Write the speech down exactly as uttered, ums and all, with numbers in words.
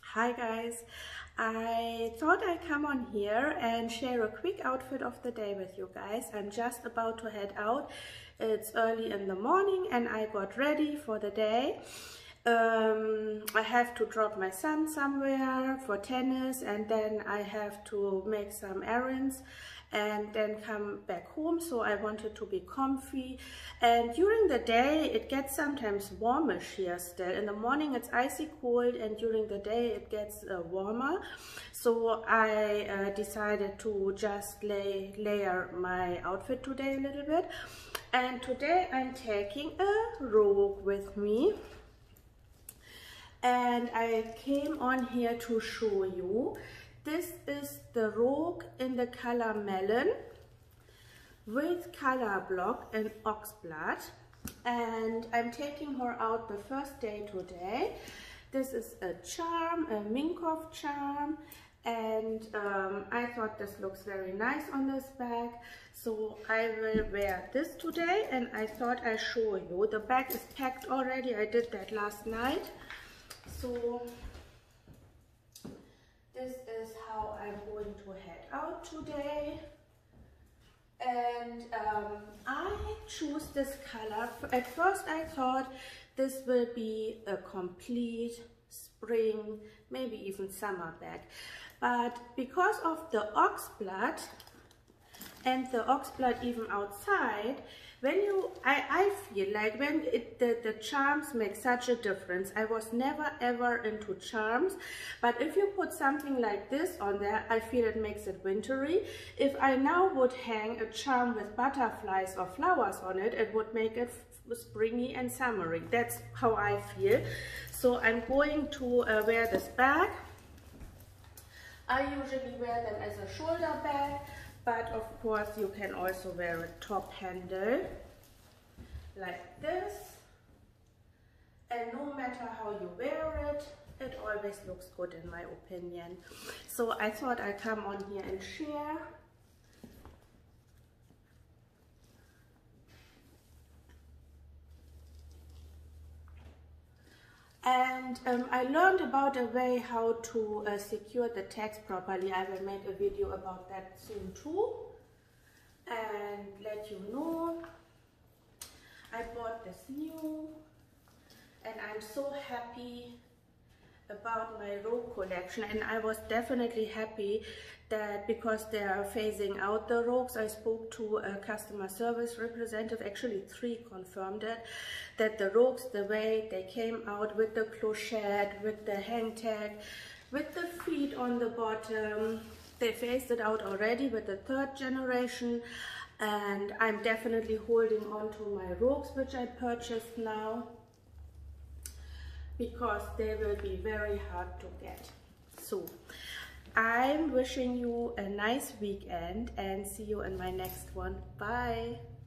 Hi guys, I thought I'd come on here and share a quick outfit of the day with you guys. I'm just about to head out. It's early in the morning and I got ready for the day. Um, I have to drop my son somewhere for tennis, and then I have to make some errands and then come back home, so I wanted to be comfy. And during the day it gets sometimes warmish here still. In the morning it's icy cold and during the day it gets uh, warmer, so I uh, decided to just lay, layer my outfit today a little bit. And today I'm taking a robe with me, and I came on here to show you. This is the rogue in the color melon with color block and oxblood, and I'm taking her out the first day today. This is a charm, a Minkoff charm, and um, I thought this looks very nice on this bag, so I will wear this today. And I thought I'd show you. The bag is packed already. I did that last night. So this is how I'm going to head out today. And um, I choose this color. At first I thought this will be a complete spring, maybe even summer bag. But because of the oxblood and the oxblood even outside, when you, I, I feel like when it, the, the charms make such a difference. I was never ever into charms, but if you put something like this on there, I feel it makes it wintry. If I now would hang a charm with butterflies or flowers on it, it would make it springy and summery. That's how I feel. So I'm going to uh, wear this bag. I usually wear them as a shoulder bag, but of course you can also wear a top handle like this, and no matter how you wear it, it always looks good in my opinion. So I thought I'd come on here and share. And um, I learned about a way how to uh, secure the tags properly. I will make a video about that soon too and let you know. I bought this new, and I'm so happy about my rogue collection. And I was definitely happy that because they are phasing out the rogues, I spoke to a customer service representative, actually three confirmed it, that the rogues, the way they came out with the clochette, with the hang tag, with the feet on the bottom, they phased it out already with the third generation. And I'm definitely holding on to my rogues, which I purchased now, because they will be very hard to get. So I'm wishing you a nice weekend and see you in my next one. Bye.